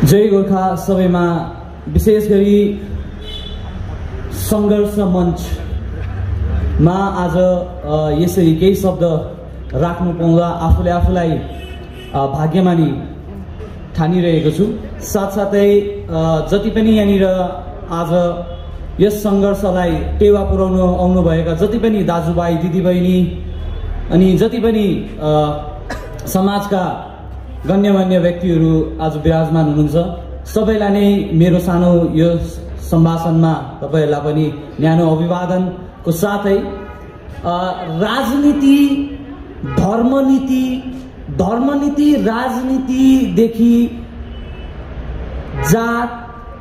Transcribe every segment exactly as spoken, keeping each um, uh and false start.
जय गोर्खा सबैमा विशेष गरी संघर्ष मञ्चमा आज यसरी केही शब्द राख्नु पाउँदा आफूले आफूलाई भाग्यमानी ठानिरहेको छु। साथसाथै जति पनि यहाँनिर आज यस सङ्घर्षलाई टेवा पुर्याउनु आउनुभएका जति पनि दाजुभाइ दिदीबहिनी अनि जति पनि समाजका गण्यमान्य व्यक्तिहरू आज विराजमान हुनुहुन्छ, सबैलाई नै मेरो सानो यो सम्भाषणमा तपाईहरुलाई पनि न्यानो अभिवादनको साथै राजनीति धर्मनीति धर्मनीति राजनीतिदेखि जात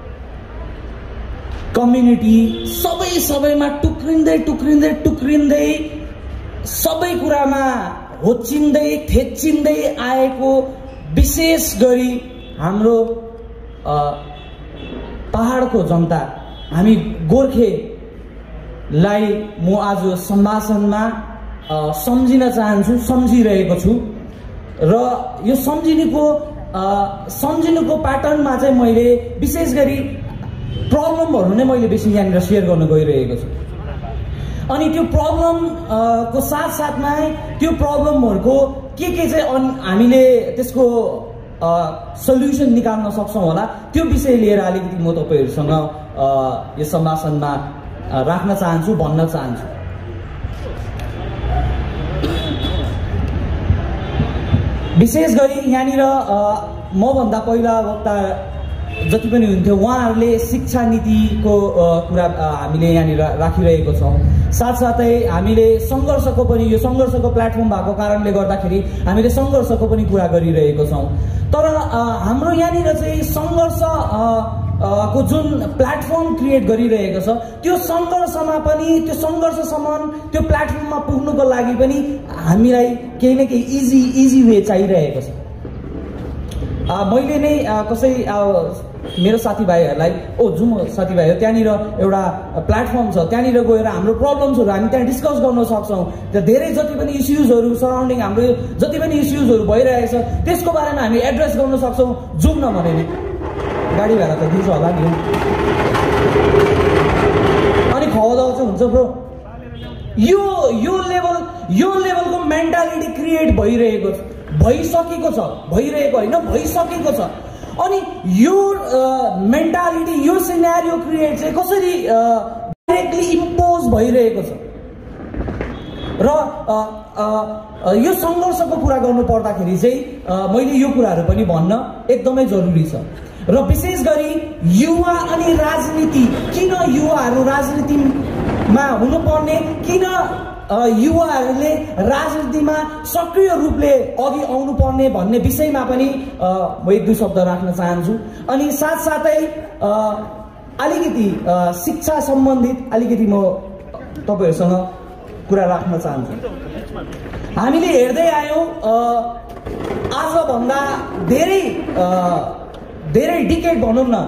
कम्युनिटी सबै सबैमा टुक्रिँदै टुक्रिँदै टुक्रिँदै सबै कुरामा होचिँदै थेच्चिँदै आएको विशेष गरी हाम्रो पहाडको जनता हामी गोर्खेलाई म आज सम्भाषणमा सम्झिन चाहन्छु, सम्झिरहेको छु र यो सम्झिनुको सम्झिनुको प्याटर्नमा चाहिँ मैले विशेष गरी प्रब्लमहरू नै मैले बेसी यहाँनिर सेयर गर्न गइरहेको छु। अनि त्यो प्रब्लम को साथ साथमा त्यो प्रब्लमहरुको के के चाहिँ हामीले त्यसको सल्युसन निकाल्न सक्छौं होला त्यो विषय लिएर अलिकति म तपाईहरुसँग यो सम्भाषणमा राख्न चाहन्छु, भन्न चाहन्छु। विशेष गरी यहाँनिर म भन्दा पहिला वक्ता जति पनि हुन्थ्यो उहाँहरूले शिक्षा नीतिको कुरा हामीले यहाँनिर राखिरहेको छौं। साथसाथै हामीले संघर्षको पनि यो संघर्षको प्लेटफर्म भएको कारणले गर्दाखेरि हामीले संघर्षको पनि कुरा गरिरहेको छौं। तर हाम्रो यहाँनिर चाहिँ संघर्ष को जुन प्लेटफर्म क्रिएट गरिरहेको छ त्यो संघर्षमा पनि त्यो संघर्षसम्म त्यो प्लेटफर्ममा पुग्नुको लागि पनि हामीलाई केही न केही इजी इजी वे चाहिरहेको छ। मैले नै कसै मेरो साथीभाइहरूलाई ओ जुम साथीभाइ त्यहाँनिर एउटा प्लेटफर्म छ, त्यहाँनिर गएर हाम्रो प्रब्लम्सहरू हामी त्यहाँ डिस्कस गर्न सक्छौँ। त्यहाँ धेरै जति पनि इस्युजहरू सराउन्डिङ हाम्रो जति पनि इस्युजहरू भइरहेको छ त्यसको बारेमा हामी एड्रेस गर्न सक्छौँ। जुम न भने नि गाडी भाडा त दिन्छ होला नि, अनि खवादावा चाहिँ हुन्छ ब्रो। यो यो लेभल यो लेभलको मेन्टालिटी क्रिएट भइरहेको छ, भइसकेको छ, भइरहेको होइन भइसकेको छ। अनि यो मेन्टालिटी यो सिनेरियो क्रिएट चाहिँ कसरी डाइरेक्टली इम्पोज भइरहेको छ र यो संघर्षको कुरा गर्नु पर्दाखेरि चाहिँ मैले यो कुराहरू पनि भन्न एकदमै जरुरी छ। र विशेष गरी युवा अनि राजनीति, किन युवाहरू राजनीतिमा हुनुपर्ने, किन युवाहरूले राजनीतिमा सक्रिय रूपले अघि आउनु पर्ने भन्ने विषयमा पनि म एक दुई शब्द राख्न चाहन्छु। अनि साथसाथै अलिकति शिक्षा सम्बन्धित अलिकति म तपाईहरुसँग कुरा राख्न चाहन्छु। हामीले हेर्दै आयौं आजभन्दा धेरै धेरै डिकेड भनौँ न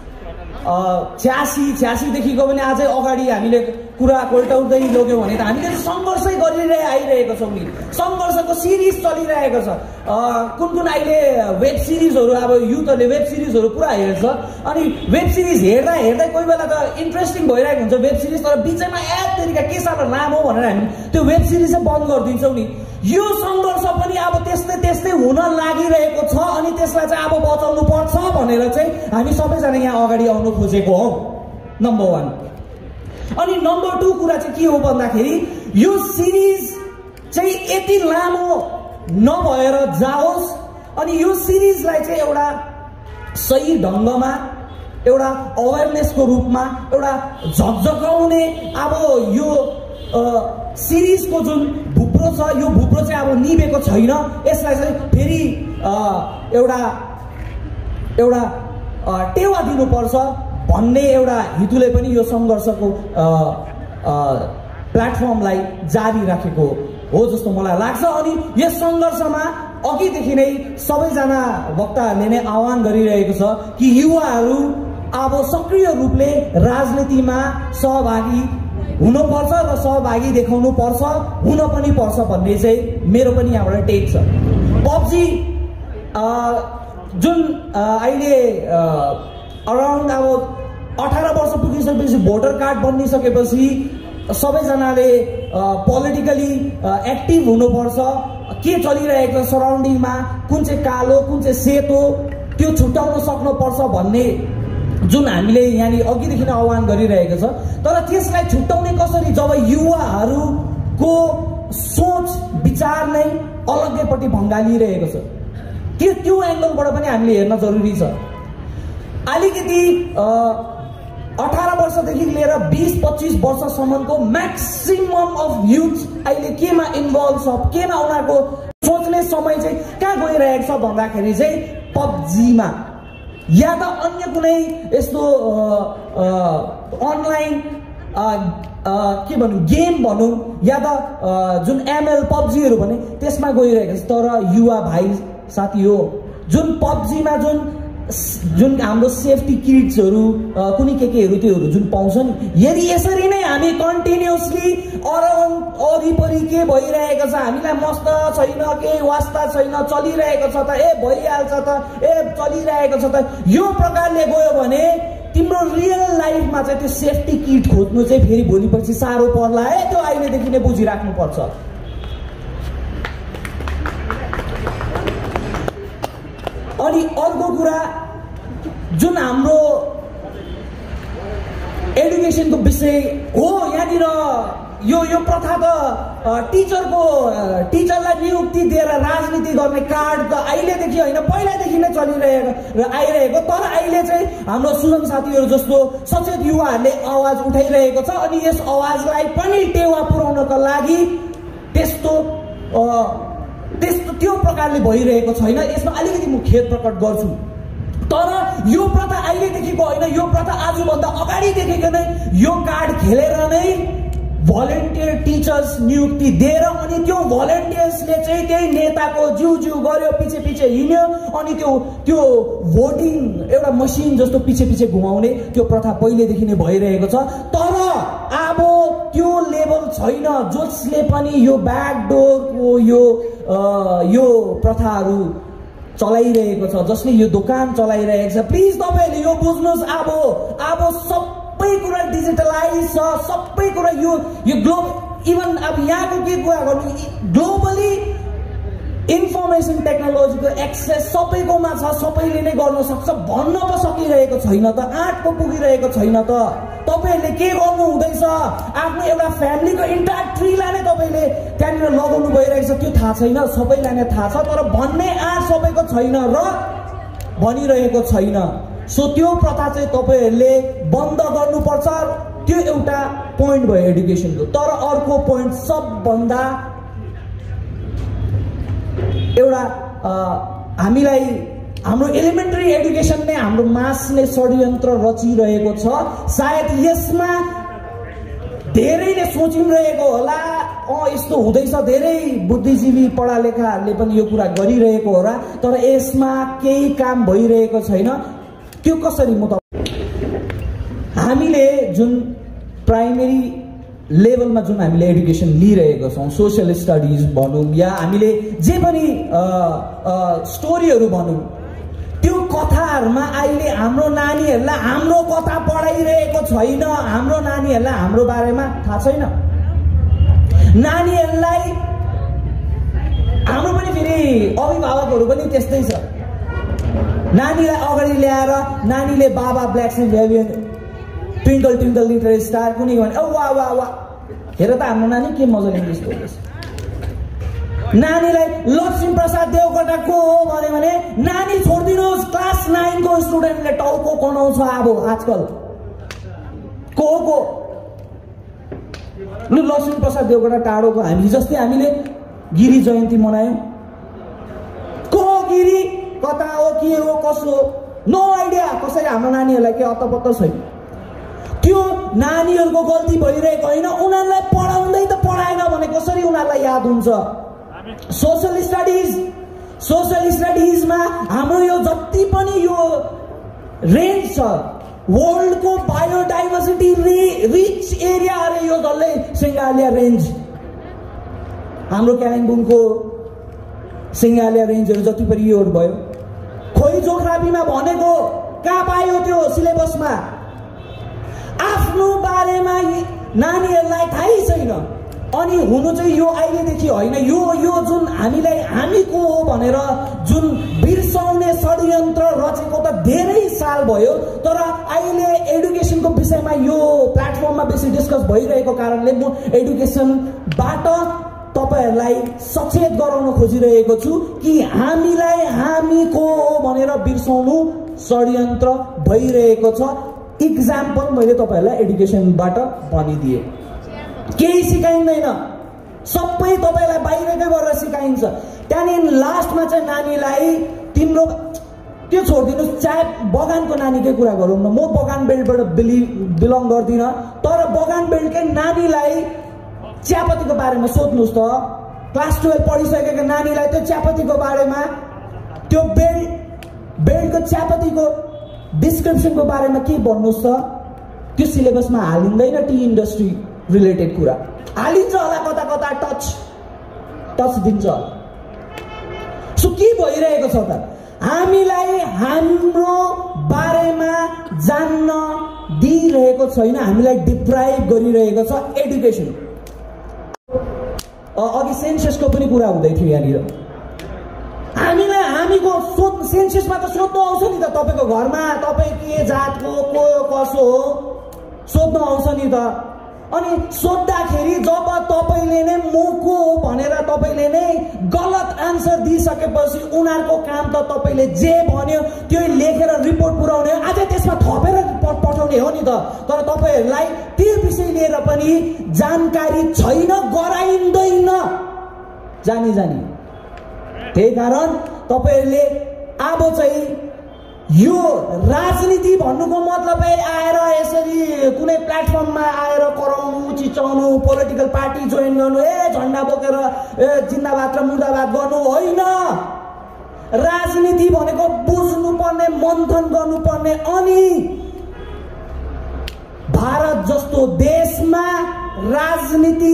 छ्यासी छ्यासीदेखिको पनि अझै अगाडि हामीले कुरा कोल्टाउँदै लग्यौँ भने त हामीले सङ्घर्षै गरिरहे आइरहेको छौँ नि। सङ्घर्षको सिरिज चलिरहेको छ। कुन कुन अहिले वेब सिरिजहरू अब युथहरूले वेब सिरिजहरू पुरा हेर्छ, अनि वेब सिरिज हेर्दा हेर्दै कोही बेला त इन्ट्रेस्टिङ भइरहेको हुन्छ वेब सिरिज, तर बिचैमा एड तरिका के साह्रो लामो भनेर हामी त्यो वेब सिरिज चाहिँ बन्द गरिदिन्छौँ नि। यो सङ्घर्ष पनि अब त्यस्तै त्यस्तै हुन लागिरहेको छ, अनि त्यसलाई चाहिँ अब बचाउनु पर्छ भनेर चाहिँ हामी सबैजना यहाँ अगाडि आउनु खोजेको हौ, नम्बर वान। अनि नम्बर टू कुरा चाहिँ के हो भन्दाखेरि यो सिरिज चाहिँ यति लामो नभएर जाओस्, अनि यो सिरिजलाई चाहिँ एउटा सही ढङ्गमा एउटा अवेरनेसको रूपमा एउटा झकझकाउने अब यो सिरिजको जुन भुप्रो छ यो भुप्रो चाहिँ अब निभेको छैन, यसलाई चाहिँ फेरि एउटा एउटा टेवा दिनुपर्छ भन्ने एउटा हेतुले पनि यो सङ्घर्षको प्लेटफर्मलाई जारी राखेको हो जस्तो मलाई लाग्छ। अनि यस सङ्घर्षमा अघिदेखि नै सबैजना वक्ताहरूले नै आह्वान गरिरहेको छ कि युवाहरू अब सक्रिय रूपले राजनीतिमा सहभागी हुनुपर्छ र सहभागी देखाउनु पर्छ, हुन पनि पर्छ भन्ने चाहिँ मेरो पनि यहाँबाट टेक छ। पब्जी जुन अहिले अराउन्ड अब अठार वर्ष पुगिसकेपछि भोटर कार्ड बनिसकेपछि सबैजनाले पोलिटिकली एक्टिभ हुनुपर्छ, के चलिरहेको छ सराउन्डिङमा, कुन चाहिँ कालो कुन चाहिँ सेतो त्यो छुट्याउन सक्नुपर्छ भन्ने जुन हामीले यहाँनिर अघिदेखि नै आह्वान गरिरहेको छ। तर त्यसलाई छुट्याउने कसरी जब युवाहरूको सोच विचार नै अलग्गैपट्टि भङ्गालिरहेको छ, त्यो त्यो एङ्गलबाट पनि हामीले हेर्न जरुरी छ। अलिकति अठार वर्षदेखि लिएर बिस पच्चिस वर्षसम्मको म्याक्सिमम अफ युथ अहिले केमा इन्भल्भ छ, केमा उनीहरूको सोच्ने समय चाहिँ कहाँ गइरहेको छ भन्दाखेरि चाहिँ पब्जीमा या त अन्य कुनै यस्तो अनलाइन के भनौँ गेम भनौँ या त जुन एमएल पब्जीहरू भने त्यसमा गइरहेको छ। तर युवा भाइ साथी हो जुन पब्जीमा जुन जुन हाम्रो सेफ्टी किट्सहरू कुनै के केहरू त्योहरू जुन पाउँछ नि, यदि यसरी नै हामी कन्टिन्युसली अराउन्ड वरिपरि के भइरहेको छ हामीलाई मस्त छैन, केही वास्ता छैन, चलिरहेको छ त ए भइहाल्छ त ए चलिरहेको छ त, यो प्रकारले गयो भने तिम्रो रियल लाइफमा चाहिँ त्यो सेफ्टी किट खोज्नु चाहिँ फेरि भोलिपछि साह्रो पर्ला है। त्यो अहिलेदेखि नै बुझिराख्नुपर्छ। अनि अर्को कुरा जुन हाम्रो एडुकेसनको विषय हो, यहाँनिर यो यो प्रथा त टिचरको टिचरलाई नियुक्ति दिएर राजनीति गर्ने कार्ड त अहिलेदेखि होइन पहिलादेखि नै चलिरहेको र आइरहेको। तर अहिले चाहिँ हाम्रो सुजन साथीहरू जस्तो सचेत युवाहरूले आवाज उठाइरहेको छ। अनि यस आवाजलाई पनि टेवा पुर्याउनको लागि त्यस्तो त्यस्तो त्यो प्रकारले भइरहेको छैन। यसमा अलिकति म खेद प्रकट गर्छु। तर यो प्रथा अहिलेदेखिको होइन, यो प्रथा आजभन्दा अगाडिदेखिको नै यो कार्ड खेलेर नै भलन्टियर टिचर्स नियुक्ति दिएर अनि त्यो भलन्टियर्सले चाहिँ त्यही नेताको जिउ जिउ गर्यो, पछि पछि हिँड्यो, अनि त्यो त्यो भोटिङ एउटा मसिन जस्तो पछि पछि घुमाउने त्यो प्रथा पहिलेदेखि नै भइरहेको छ। तर अब त्यो लेभल छैन जसले पनि यो ब्याकडोरको यो यो प्रथाहरू चलाइरहेको छ, जसले यो दोकान चलाइरहेको छ। प्लिज तपाईँहरूले यो बुझ्नुहोस्। अब अब सबै कुरा डिजिटलाइज छ, सबै कुरा यो यो ग्लोब इभन अब यहाँको के कुरा गर्नु, ग्लोबली इन्फर्मेसन टेक्नोलोजीको एक्सेस सबैकोमा छ, सबैले नै गर्न सक्छ भन्न पो सकिरहेको छैन त, आँट पो पुगिरहेको छैन त। तपाईँहरूले के गर्नु हुँदैछ, आफ्नो एउटा फ्यामिलीको इन्टायर ट्रीलाई नै तपाईँले त्यहाँनिर लगाउनु भइरहेको छ, त्यो थाहा छैन, सबैलाई नै थाहा छ, तर भन्ने आँट सबैको छैन र भनिरहेको छैन। सो त्यो प्रथा चाहिँ तपाईँहरूले बन्द गर्नुपर्छ। त्यो एउटा पोइन्ट भयो एडुकेसनको। तर अर्को पोइन्ट सबभन्दा एउटा हामीलाई हाम्रो एलिमेन्ट्री एडुकेसन नै हाम्रो मास्ने षड्यन्त्र रचिरहेको छ। सायद यसमा धेरैले सोचिरहेको होला अँ यस्तो हुँदैछ, धेरै बुद्धिजीवी पढालेखाहरूले पनि यो कुरा गरिरहेको होला, तर यसमा केही काम भइरहेको छैन। त्यो कसरी म त हामीले जुन प्राइमेरी लेभलमा जुन हामीले एडुकेसन लिइरहेको छौँ, सोसियल स्टडिज भनौँ या हामीले जे पनि स्टोरीहरू भनौँ, त्यो कथाहरूमा अहिले हाम्रो नानीहरूलाई हाम्रो कथा पढाइरहेको छैन। हाम्रो नानीहरूलाई हाम्रो बारेमा थाहा छैन। नानीहरूलाई हाम्रो पनि फेरि अभिभावकहरू पनि त्यस्तै छ। नानीलाई अगाडि ल्याएर नानीले बाबा ब्ल्याक एन्ड हेभियन ट्विङ्कल ट्विङ्कल लिटल स्टार कुनै भने औ वा वा वा हेर त हाम्रो नानी के मजाले इङ्ग्लिस बोल्दैछ। नानीलाई लक्ष्मी प्रसाद देवकोटा को हो भन्यो भने नानी छोडिदिनुहोस्, क्लास नाइनको स्टुडेन्टले टाउको कनाउँछ अब आजकल को को लु लक्ष्मी प्रसाद देवकोटा टाढोको हामी जस्तै हामीले गिरी जयन्ती मनायौँ। को गिरी कता हो के हो कसो नो आइडिया। कसरी हाम्रो नानीहरूलाई के अत्तपत्त छैन। त्यो नानीहरूको गल्ती भइरहेको होइन, उनीहरूलाई पढाउँदै त पढाएन भने कसरी उनीहरूलाई याद हुन्छ। सोशल स्टडिज सोशल स्टडिजमा हाम्रो यो जति पनि यो रेन्ज छ, वर्ल्डको बायोडाइभर्सिटी रिच एरिया अरे यो डल्लै सिङ्गालिया रेन्ज, हाम्रो कालिम्पोङको सिङ्गालिया रेन्जहरू जति पनि योहरू भयो खोइ जोग्राफीमा भनेको कहाँ पायो त्यो सिलेबसमा? आफ्नो बारेमा नानीहरूलाई थाहै छैन। अनि हुनु चाहिँ यो अहिलेदेखि होइन, यो यो जुन हामीलाई हामी को हो भनेर जुन बिर्साउने षड्यन्त्र रचेको त धेरै साल भयो, तर अहिले एडुकेसनको विषयमा यो प्लेटफर्ममा बेसी डिस्कस भइरहेको कारणले म एडुकेसनबाट तपाईहरूलाई सचेत गराउन खोजिरहेको छु कि हामीलाई हामी को हो भनेर बिर्साउनु षड्यन्त्र भइरहेको छ। इक्जाम्पल मैले तपाईहरूलाई एडुकेसनबाट भनिदिएँ। केही सिकाइँदैन, सबै तपाईँलाई बाहिरकै गरेर सिकाइन्छ। त्यहाँदेखि लास्टमा चाहिँ नानीलाई तिम्रो त्यो छोडिदिनुहोस्, चाहे बगानको नानीकै कुरा गरौँ न, म बगान बेल्टबाट बिलि बिलङ गर्दिनँ, तर बगान बेल्टकै नानीलाई चियापत्तीको बारेमा सोध्नुहोस् त। क्लास टुवेल्भ पढिसकेको नानीलाई त्यो चियापत्तीको बारेमा, त्यो बेल्ट बेल्टको चियापत्तीको डिस्क्रिप्सनको बारेमा के भन्नुहोस् त। त्यो सिलेबसमा हालिँदैन। टी इन्डस्ट्री रिलेटेड कुरा हालिन्छ होला, कता कता टच टच दिन्छ होला। सो के भइरहेको छ त? हामीलाई हाम्रो बारेमा जान्न दिइरहेको छैन, हामीलाई डिप्राइभ गरिरहेको छ एडुकेसन। अघि सेन्ससको पनि कुरा हुँदै थियो यहाँनिर। हामीलाई हामीको सोध सेन्ससमा त सोध्नु आउँछ नि त, तपाईँको घरमा तपाईँ के जातको को कसो हो सोध्नु आउँछ नि त। अनि सोद्धाखेरि जब तपाईँले नै म को हो भनेर तपाईँले नै गलत आन्सर दिइसकेपछि उनीहरूको काम त तपाईँले जे भन्यो त्यो लेखेर रिपोर्ट पुर्याउने, अझै त्यसमा थपेर पठाउने हो नि त। तर तपाईँहरूलाई त्यो विषय लिएर पनि जानकारी छैन, गराइँदैन जानी जानी। त्यही कारण तपाईँहरूले अब चाहिँ यो राजनीति भन्नुको मतलब आएर यसरी कुनै प्लेटफर्ममा आएर कराउनु, चिचाउनु, पोलिटिकल पार्टी जोइन गर्नु, ए झन्डा बोकेर ए जिन्दाबाद र मुर्दाबाद गर्नु होइन। राजनीति भनेको बुझ्नुपर्ने, मन्थन गर्नुपर्ने। अनि भारत जस्तो देशमा राजनीति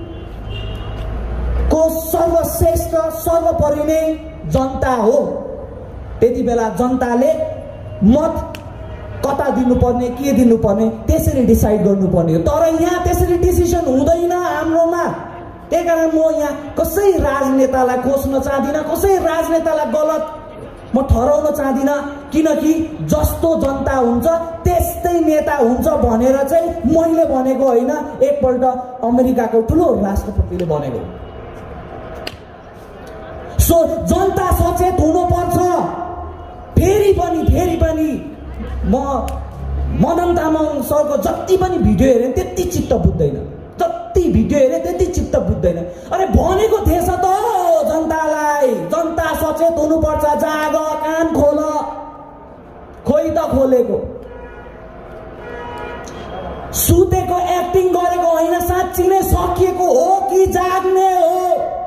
को सर्वश्रेष्ठ सर्वोपरि नै जनता हो। त्यति बेला जनताले मत कता दिनुपर्ने, के दिनुपर्ने त्यसरी डिसाइड गर्नुपर्ने हो। तर यहाँ त्यसरी डिसिसन हुँदैन हाम्रोमा। त्यही कारण म यहाँ कसै राजनेतालाई कोस्न चाहदिनँ, कसै राजनेतालाई गलत म ठहराउन चाहदिनँ, किनकि जस्तो जनता हुन्छ त्यस्तै नेता हुन्छ भनेर चाहिँ मैले भनेको होइन, एकपल्ट अमेरिकाको ठुलो राष्ट्रपतिले भनेको। सो जनता सचेत हुनुपर्छ। फेरि पनि फेरि पनि म मदन तामाङ सरको जति पनि भिडियो हेरेँ त्यति चित्त बुझ्दैन, जति भिडियो हेरेँ त्यति चित्त बुझ्दैन। अरे भनेको थिएछ त जनतालाई, जनता सचेत हुनुपर्छ, जाग, कान खोल। खोइ त खोलेको, सुतेको एक्टिङ गरेको होइन, साँच्ची नै सकिएको हो कि जाग्ने हो?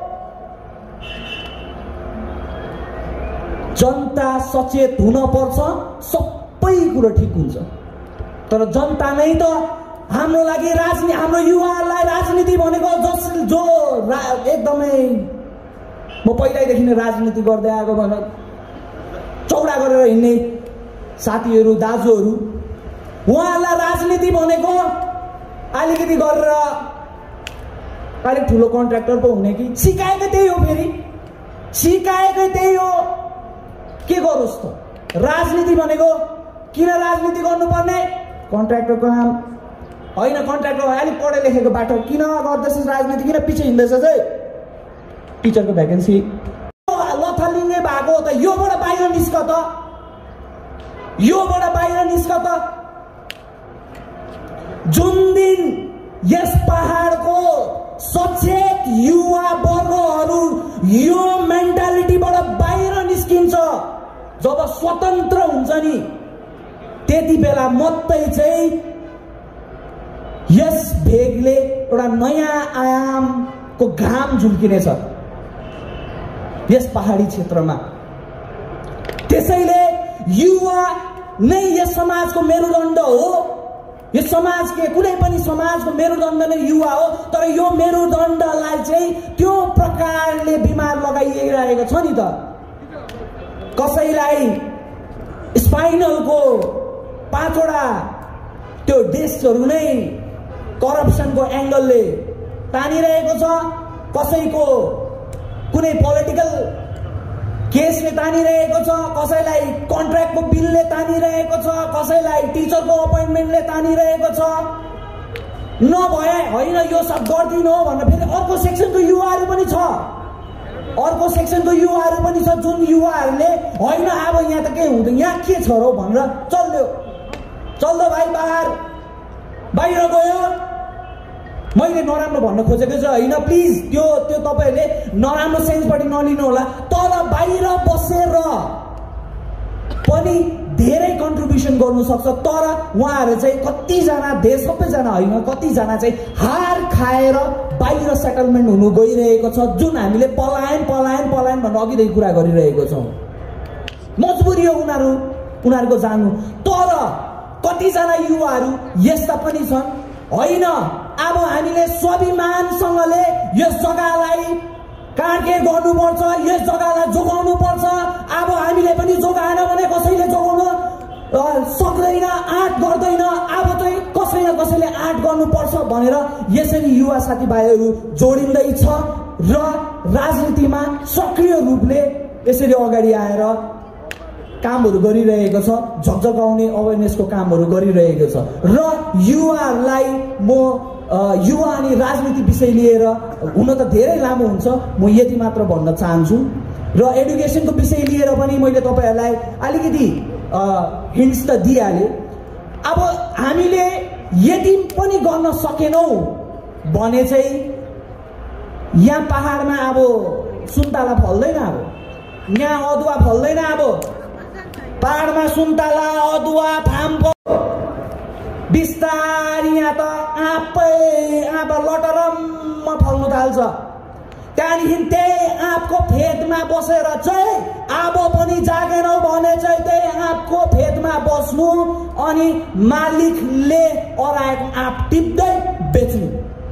जनता सचेत हुन पर्छ, सबै कुरो ठिक हुन्छ। तर जनता नै त हाम्रो लागि राजनीति, हाम्रो युवाहरूलाई राजनीति भनेको जस जो रा, एकदमै म पहिल्यैदेखि नै राजनीति गर्दै आएको भनेर चौडा गरेर हिँड्ने साथीहरू, दाजुहरू, उहाँहरूलाई राजनीति भनेको अलिकति गरेर अलिक ठुलो कन्ट्र्याक्टर पो हुने कि सिकाएकै त्यही हो। फेरि सिकाएकै त्यही हो। के गरोस् त? राजनीति भनेको किन राजनीति गर्नुपर्ने? कन्ट्र्याक्टरको काम होइन, कन्ट्र्याक्टर अलिक पढे लेखेको बाटो किन गर्दैछस् राजनीति, किन पछि हिँड्दैछ चाहिँ? टिचरको भ्याकेन्सी लथालिङ्गै भएको हो त। योबाट बाहिर निस्क त, योबाट बाहिर निस्क त। जुन दिन यस पहाडको सचेत युवा वर्गहरू यो मेन्टालिटीबाट बाहिर निस्किन्छ, जब स्वतन्त्र हुन्छ नि, त्यति बेला मात्रै चाहिँ यस भेगले एउटा नयाँ आयामको घाम झुल्किनेछ यस पहाडी क्षेत्रमा। त्यसैले युवा नै यस समाजको मेरुदण्ड हो। यो समाज के कुनै पनि समाजको मेरुदण्ड नै युवा हो। तर यो मेरुदण्डलाई चाहिँ त्यो प्रकारले बिमार लगाइरहेको छ नि त। कसैलाई स्पाइनलको पाँचवटा त्यो डिस्कहरू नै करप्सनको एंगलले तानिरहेको छ, कसैको कुनै पोलिटिकल केसले तानिरहेको छ, कसैलाई कन्ट्र्याक्टको बिलले तानिरहेको छ, कसैलाई टिचरको अपोइन्टमेन्टले तानिरहेको छ। नभए होइन यो सब गर्दिन हो भनेर फेरि अर्को सेक्सनको युवाहरू पनि छ, अर्को सेक्सनको युवाहरू पनि छ जुन युवाहरूले होइन अब यहाँ त के हुँदैन, यहाँ के छ र भनेर चल्यो चल्दो भाइ बाहिर बाहिर गयो। मैले नराम्रो भन्न खोजेको चाहिँ होइन, प्लिज त्यो त्यो तपाईँहरूले नराम्रो सेन्सपट्टि नलिनु होला। तर बाहिर बसेर पनि धेरै कन्ट्रिब्युसन गर्नु सक्छ। तर उहाँहरू चाहिँ कतिजना, धेरै सबैजना होइन, कतिजना चाहिँ हार खाएर बाहिर सेटलमेन्ट हुनु गइरहेको छ, जुन हामीले पलायन पलायन पलायन भनेर अघिदेखि कुरा गरिरहेको छौँ। मजबुरी हो उनीहरू उनीहरूको जानु। तर कतिजना युवाहरू यस्ता पनि छन्, होइन अब हामीले स्वाभिमानसँगले यस जग्गालाई काँडकेड गर्नुपर्छ, यस जग्गालाई जोगाउनु पर्छ, अब हामीले पनि जोगाएन भने कसैले जोगाउन सक्दैन, आँट गर्दैन, अब चाहिँ कसै न कसैले आँट गर्नुपर्छ भनेर यसरी युवा साथीभाइहरू जोडिँदैछ र राजनीतिमा सक्रिय रूपले यसरी अगाडि आएर कामहरू गरिरहेको छ, झकझकाउने अवेरनेसको कामहरू गरिरहेको छ। र युवाहरूलाई म युवा अनि राजनीति विषय लिएर हुन त धेरै लामो हुन्छ, म यति मात्र भन्न चाहन्छु। र एडुकेसनको विषय लिएर पनि मैले तपाईँहरूलाई अलिकति हिन्ट्स त दिइहालेँ। अब हामीले यति पनि गर्न सकेनौँ भने चाहिँ यहाँ पहाडमा अब सुन्तला फल्दैन, अब यहाँ अदुवा फल्दैन, अब पहाडमा सुन्तला अदुवा फामको बिस्तारी यहाँ त आँपै आँप लटरम्म फल्नु थाल्छ। त्यहाँदेखि त्यही आँपको फेदमा बसेर चाहिँ अब पनि जागेनौ भने चाहिँ त्यही आँपको फेदमा बस्नु अनि मालिकले अराएको आँप टिप्दै बेच्नु।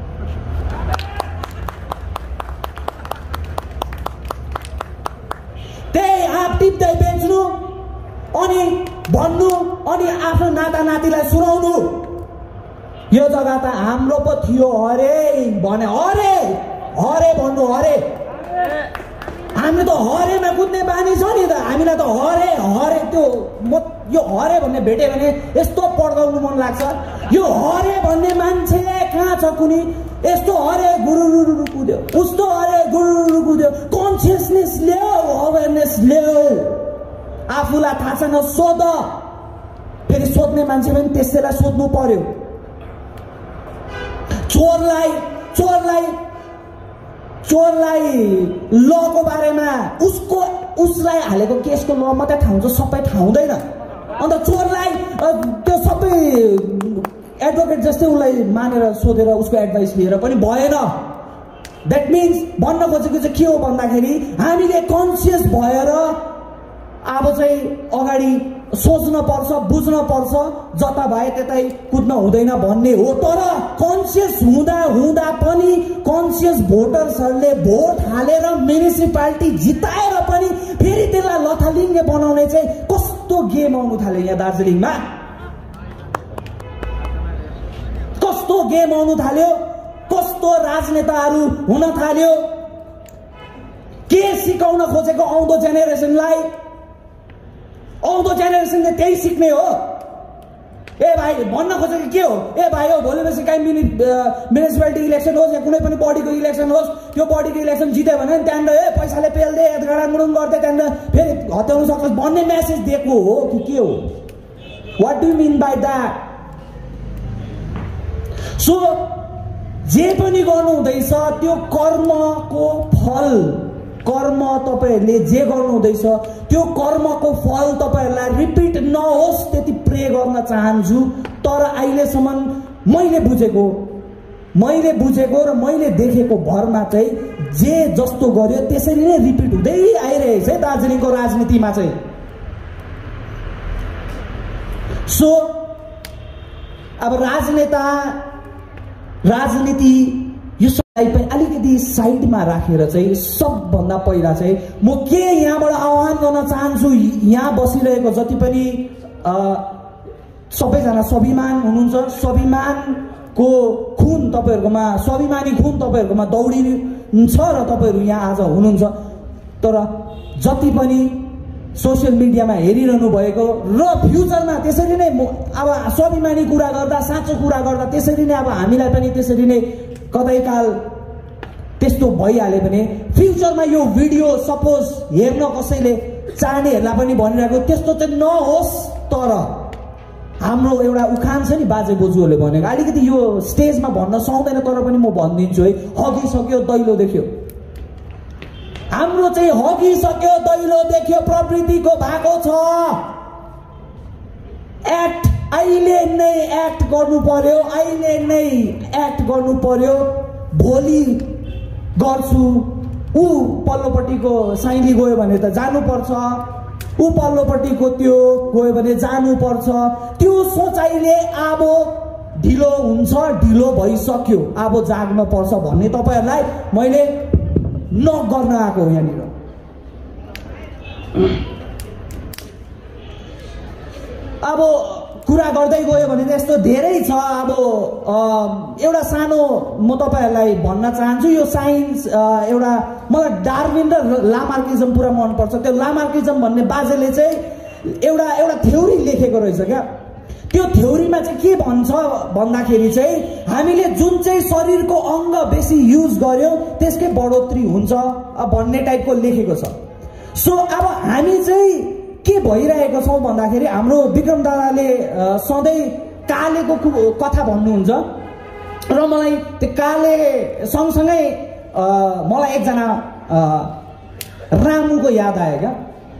त्यही आँप टिप्दै बेच्नु अनि भन्नु अनि आफ्नो नाता नातिलाई सुनाउनु यो जग्गा त हाम्रो पो थियो अरे भने, हरे हरे भन्नु, हरे हामी त हरेमा कुद्ने बानी छ नि त, हामीलाई त हरे हरे त्यो म यो हरे भन्ने भेट्यो भने यस्तो पड्काउनु मन लाग्छ। यो हरे भन्ने मान्छे कहाँ छ कुनै, यस्तो हरे गुरुरु कुद्यो, उस्तो हरे गुरुरु कुद्यो। कन्सियसनेस ल्याऊ, अवेरनेस ल्याऊ, आफूलाई थाहा छैन सोध, फेरि सोध्ने मान्छे पनि त्यसैलाई सोध्नु पर्यो। चोरलाई चोरलाई चोरलाई लको बारेमा उसको उसलाई हालेको केसको ल मात्रै थाहा हुन्छ, सबै थाहा हुँदैन। अन्त चोरलाई त्यो सबै एडभोकेट जस्तै उसलाई मानेर सोधेर उसको एडभाइस लिएर पनि भएन। द्याट मिन्स भन्न खोजेको चाहिँ के हो भन्दाखेरि हामीले कन्सियस भएर अब चाहिँ अगाडि सोच्न पर्छ, बुझ्न पर्छ, जता भए त्यतै कुद्न हुँदैन भन्ने हो। तर कन्सियस हुँदा हुँदा पनि कन्सियस भोटर्सहरूले भोट हालेर म्युनिसिपालिटी जिताएर पनि फेरि त्यसलाई लथालिङ्गे बनाउने चाहिँ कस्तो गेम आउनु थाल्यो यहाँ दार्जिलिङमा, कस्तो गेम आउनु थाल्यो, कस्तो राजनेताहरू हुन थाल्यो। के सिकाउन खोजेको आउँदो जेनेरेसनलाई? आउँदो जेनेरेसनले त्यही सिक्ने हो। ए भाइ भन्न खोजेको के हो, ए भाइ हो भोलि पर्सि काहीँ मिनि म्युनिसिपालिटी इलेक्सन होस् या कुनै पनि बडीको इलेक्सन होस्, त्यो बडीको इलेक्सन जित्यो भने त्यहाँनिर ए पैसाले पेल्दै गाडामुडुङ गर्दै त्यहाँनिर फेरि हत्याउन सक्छ भन्ने मेसेज दिएको हो कि के हो? What do you mean by? That so पनि गर्नु हुँदैछ त्यो कर्मको फल, कर्म तपाईहरुले जे गर्नु हुँदैछ त्यो कर्मको फल तपाईहरुलाई रिपिट नहोस् त्यति प्रे गर्न चाहन्छु। तर अहिलेसम्म मैले बुझेको मैले बुझेको र मैले देखेको भरमा चाहिँ जे जस्तो गर्यो त्यसरी नै रिपिट हुँदै आइरहेछ है दार्जिलिङको राजनीतिमा चाहिँ। सो अब राजनेता राजनीति यो सबैलाई पनि अलिकति साइडमा राखेर चाहिँ सबभन्दा पहिला चाहिँ म के यहाँबाट आह्वान गर्न चाहन्छु, यहाँ बसिरहेको जति पनि सबैजना स्वाभिमान हुनुहुन्छ, स्वाभिमानको खुन तपाईँहरूकोमा, स्वाभिमानी खुन तपाईँहरूकोमा दौडिन्छ र तपाईँहरू यहाँ आज हुनुहुन्छ। तर जति पनि सोसियल मिडियामा हेरिरहनु भएको र फ्युचरमा त्यसरी नै अब स्वाभिमानी कुरा गर्दा, साँचो कुरा गर्दा त्यसरी नै अब हामीलाई पनि त्यसरी नै कतैकाल त्यस्तो भइहाल्यो भने फ्युचरमा यो भिडियो सपोज हेर्न कसैले चाहनेहरूलाई पनि भनिरहेको त्यस्तो चाहिँ नहोस्। तर हाम्रो एउटा उखान छ नि, बाजे बोजूहरूले भनेको, अलिकति यो स्टेजमा भन्न सक्दैन तर पनि म भनिदिन्छु है, हगिसक्यो दैलो देख्यो। हाम्रो चाहिँ हगिसक्यो दैलो देख्यो प्रवृत्तिको भएको छ। एक्ट अहिले नै एक्ट गर्नु पर्यो, अहिले नै एक्ट गर्नु पर्यो। भोलि गर्छु, ऊ पल्लोपट्टिको साइली गयो भने त जानुपर्छ, ऊ पल्लोपट्टिको त्यो गयो भने जानुपर्छ। त्यो सोचाइले अब ढिलो हुन्छ, ढिलो भइसक्यो, अब जाग्न पर्छ भन्ने तपाईँहरूलाई मैले नक गर्न आएको यहाँनिर। अब कुरा गर्दै गयो भने त्यस्तो धेरै छ। अब एउटा सानो म तपाईँहरूलाई भन्न चाहन्छु, यो साइन्स एउटा मलाई डार्विन र लामार्किजम पुरा मनपर्छ। त्यो लामार्किजम भन्ने बाजेले चाहिँ एउटा एउटा थ्योरी लेखेको रहेछ क्या। त्यो थ्योरीमा चाहिँ के भन्छ भन्दाखेरि चाहिँ हामीले जुन चाहिँ शरीरको अङ्ग बेसी युज गर्यौँ त्यसकै बढोत्तरी हुन्छ भन्ने टाइपको लेखेको छ। सो अब हामी चाहिँ के भइरहेको छौँ भन्दाखेरि हाम्रो विक्रम दादाले सधैँ कालेको कथा भन्नुहुन्छ र मलाई त्यो काले सँगसँगै मलाई एकजना रामुको याद आयो क्या।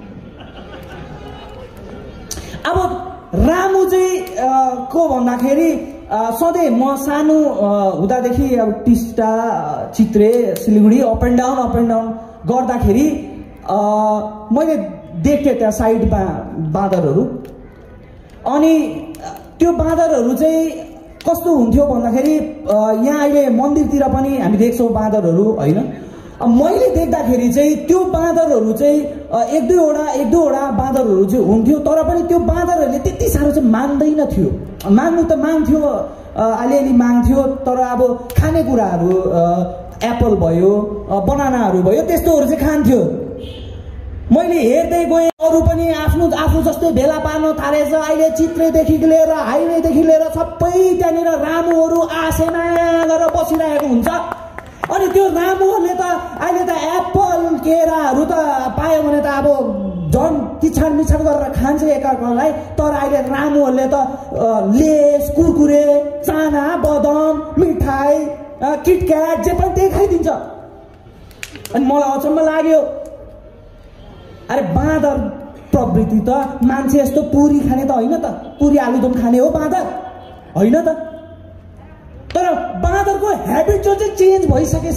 अब रामु चाहिँ को भन्दाखेरि सधैँ म सानो हुँदादेखि अब Teesta, Chitre, Siliguri up and down up and down गर्दाखेरि मैले देख्थेँ त्यहाँ साइडमा बाँदरहरू। अनि त्यो बाँदरहरू चाहिँ कस्तो हुन्थ्यो भन्दाखेरि यहाँ अहिले मन्दिरतिर पनि हामी देख्छौँ बाँदरहरू होइन। मैले देख्दाखेरि चाहिँ त्यो बाँदरहरू चाहिँ एक दुईवटा एक दुईवटा बाँदरहरू चाहिँ हुन्थ्यो, तर पनि त्यो बाँदरहरूले त्यति साह्रो चाहिँ मान्दैन थियो। माग्नु त माग्थ्यो, अलिअलि माग्थ्यो, तर अब खानेकुराहरू एप्पल भयो, बनानाहरू भयो, त्यस्तोहरू चाहिँ खान्थ्यो। मैले हेर्दै गएँ अरू पनि आफ्नो आफू जस्तै भेला पार्न थालेछ। अहिले चित्रेदेखि लिएर हाइवेदेखि लिएर सबै त्यहाँनिर रामुहरू आसेना गरेर बसिरहेको हुन्छ। अनि त्यो रामुहरूले त अहिले त एप्पल केराहरू त पायो भने त अब झन् तिछान मिछान गरेर खान्छ एकअर्कालाई। तर अहिले रामुहरूले त लेस, कुरकुरे, चाना, बदाम, मिठाई, किटक्याट जे पनि त्यही खाइदिन्छ। अनि मलाई अचम्म लाग्यो, अरे बाँदर प्रवृत्ति त मान्छे यस्तो पुरी खाने त होइन त, पुरी आलुदम खाने हो बाँदर होइन त। तर बाँदरको ह्याबिट चाहिँ चेन्ज भइसकेछ।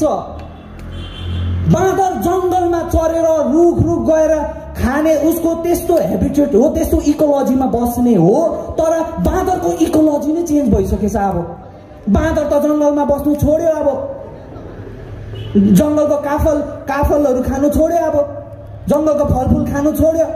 बाँदर जङ्गलमा चरेर रुख रुख गएर खाने उसको त्यस्तो ह्याबिचुट हो, त्यस्तो इकोलोजीमा बस्ने हो। तर बाँदरको इकोलोजी नै चेन्ज भइसकेछ। अब बाँदर त जङ्गलमा बस्नु छोड्यो, अब जङ्गलको काफल काफलहरू खानु छोड्यो, अब जङ्गलको फलफुल खानु छोड्यो।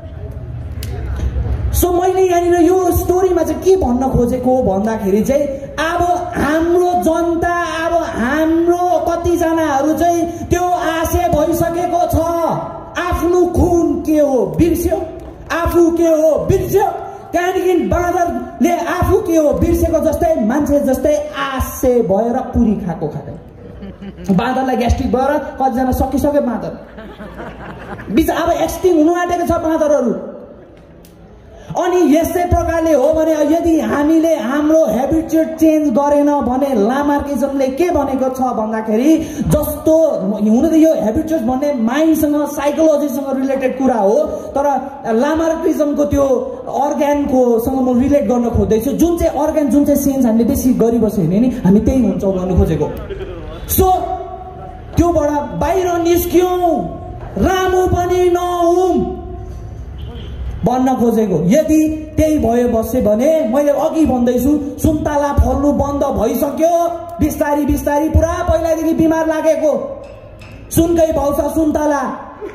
सो मैले यहाँनिर यो स्टोरीमा चाहिँ के भन्न खोजेको भन्दाखेरि चाहिँ अब हाम्रो जनता, अब हाम्रो कतिजनाहरू चाहिँ त्यो आशे भइसकेको छ। आफ्नो खुन के हो बिर्स्यो, आफू के हो बिर्स्यो। त्यहाँदेखि बाँदरले आफू के हो बिर्सेको जस्तै मान्छे जस्तै आशे भएर पुरी खाएको खाँदै बाँदरलाई ग्यास्ट्रिक भएर कतिजना सकिसक्यो बाँदर बिच अब एक्सटिङ हुनु आँटेको छ बाँदरहरू। अनि यस्तै प्रकारले हो भने यदि हामीले हाम्रो ह्याबिचुट चेन्ज गरेन भने लामार्किजमले के भनेको छ भन्दाखेरि जस्तो हुन त यो ह्याबिचुट भन्ने माइन्डसँग साइकोलोजीसँग रिलेटेड कुरा हो, तर लामार्किजमको त्यो अर्ग्यानको सँग म रिलेट गर्न खोज्दैछु। जुन चाहिँ अर्ग्यान, जुन चाहिँ सेन्स हामीले बेसी गरिबस्यो भने नि हामी त्यही हुन्छौँ भन्नु खोजेको। सो त्योबाट बाहिर निस्क्यौँ, रामु पनि नहुँ। भन्न खोजेको। यदि त्यही भयो बसे भने मैले अघि भन्दैछु सुन्तला फल्नु बन्द भइसक्यो बिस्तारी बिस्तारी। पुरा पहिलादेखि बिमार लागेको सुनकै भाउ छ सुन्तला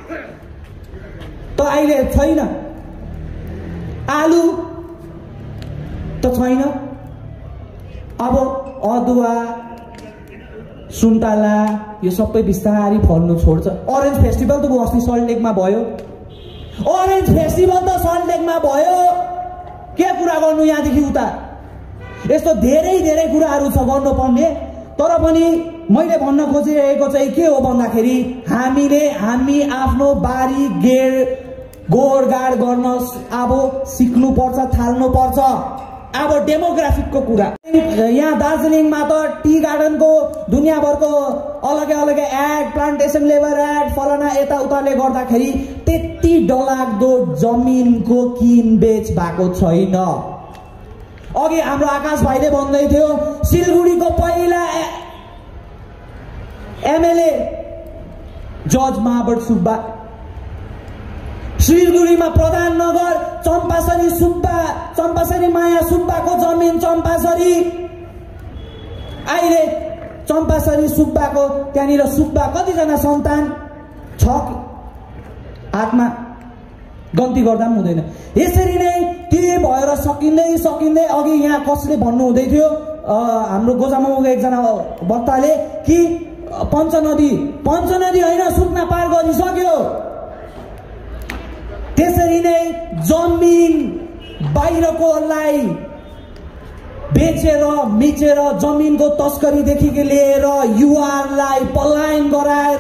त अहिले छैन, आलु त छैन। अब अदुवा सुन्तला यो सबै बिस्तारी फल्नु छोड्छ। अरेन्ज फेस्टिभल त अस्ति सल्टलेकमा भयो, अरेन्ज फेस्टिभल त सल्टलेकमा भयो। के कुरा गर्नु यहाँदेखि उता, यस्तो धेरै धेरै कुराहरू छ गर्नुपर्ने। तर पनि मैले भन्न खोजिरहेको चाहिँ के हो भन्दाखेरि हामीले हामी आफ्नो बारी गेड गोडगाड गर्न अब सिक्नुपर्छ, थाल्नुपर्छ। अब डेमोग्राफिकको कुरा, यहाँ दार्जिलिङमा त टी गार्डनको दुनियाँभरको अलगै अलगै एड, प्लान्टेसन लेबर एड, फलाना यताउताले गर्दाखेरि त्यति डरलाग्दो जमिनको किनबेच भएको छैन। अघि हाम्रो आकाश भाइले भन्दै थियो सिलगढीको पहिला एमएलए जज महाबट सुब्बा, सिलगढीमा प्रधान नगर चम्पासरी सुब्बा, चम्पासरी माया सुब्बाको जमिन चम्पासरी। अहिले चम्पासरी सुब्बाको त्यहाँनिर सुब्बा कतिजना सन्तान छ आत्मा गन्ती गर्दा पनि हुँदैन। यसरी नै के भएर सकिँदै सकिँदै अघि यहाँ कसले भन्नु हुँदै थियो हाम्रो गोजामाको एकजना वक्ताले कि पञ्चनदी पञ्चनदी होइन सुकना पार गरिसक्यो। त्यसरी नै जमिन बाहिरकोलाई बेचेर मिचेर जमिनको तस्करीदेखि लिएर युवालाई पलायन गराएर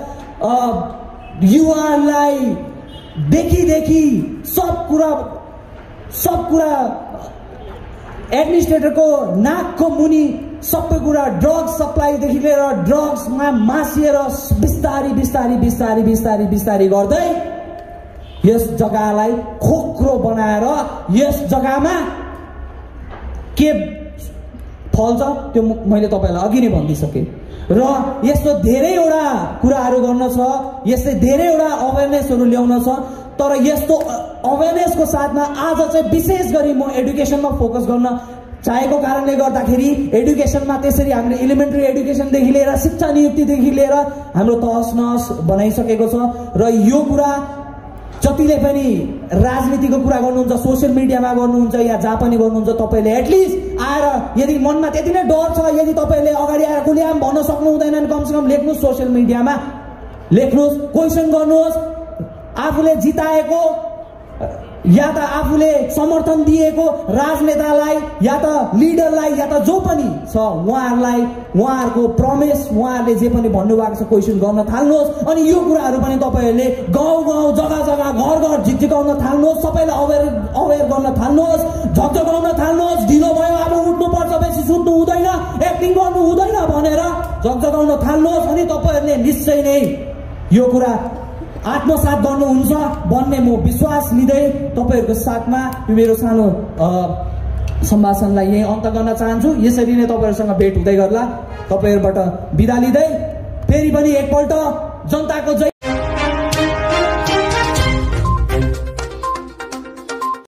युवालाई देखिदेखि सब कुरा सब कुरा एडमिनिस्ट्रेटरको नाकको मुनि सबै कुरा ड्रग्स सप्लाईदेखि लिएर ड्रग्समा मासिएर बिस्तारी बिस्तारी बिस्तारी बिस्तारी बिस्तारी गर्दै यस जग्गालाई खोक्रो बनाएर यस जग्गामा के फल्छ त्यो मैले तपाईलाई अघि नै भनिसकेँ। र यस्तो धेरैवटा कुराहरू गर्न छ, यस्तै धेरैवटा अवेरनेसहरू ल्याउन छ। तर यस्तो अवेरनेसको साथमा आज चाहिँ विशेष गरी म एडुकेसनमा फोकस गर्न चाहेको कारणले गर्दाखेरि एडुकेसनमा त्यसरी हामीले इलिमेन्ट्री एडुकेसनदेखि लिएर शिक्षा नियुक्तिदेखि लिएर हाम्रो तहस नहस बनाइसकेको छ। र यो कुरा जतिले पनि राजनीतिको कुरा गर्नुहुन्छ, सोसियल मिडियामा गर्नुहुन्छ या जहाँ पनि गर्नुहुन्छ, तपाईँले एटलिस्ट आएर यदि मनमा त्यति नै डर छ, यदि तपाईँले अगाडि आएर कुल्याम भन्न सक्नु हुँदैन भने कमसेकम लेख्नुहोस्, सोसियल मिडियामा लेख्नुहोस्, क्वेसन गर्नुहोस्। आफूले जिताएको या त आफूले समर्थन दिएको राजनेतालाई या त लिडरलाई या त जो पनि छ उहाँहरूलाई उहाँहरूको प्रमेस उहाँहरूले जे पनि भन्नुभएको छ क्वेसन गर्न थाल्नुहोस्। अनि यो कुराहरू पनि तपाईँहरूले गाउँ गाउँ जग्गा जग्गा घर घर झिकझिकाउन थाल्नुहोस्, सबैलाई अवेर अवेर गर्न थाल्नुहोस्, झकझकाउन थाल्नुहोस्। ढिलो भयो अब उठ्नुपर्छ, बेसी सुत्नु हुँदैन, एक्टिङ गर्नु हुँदैन भनेर झकझकाउन थाल्नुहोस्। अनि तपाईँहरूले निश्चय नै यो कुरा आत्मसात गर्नुहुन्छ भन्ने म विश्वास लिँदै तपाईँहरूको साथमा मेरो सानो सम्भाषणलाई यही अन्त गर्न चाहन्छु। यसरी नै तपाईँहरूसँग भेट हुँदै गर्ला। तपाईँहरूबाट बिदा लिँदै फेरि पनि एकपल्ट जनताको जय।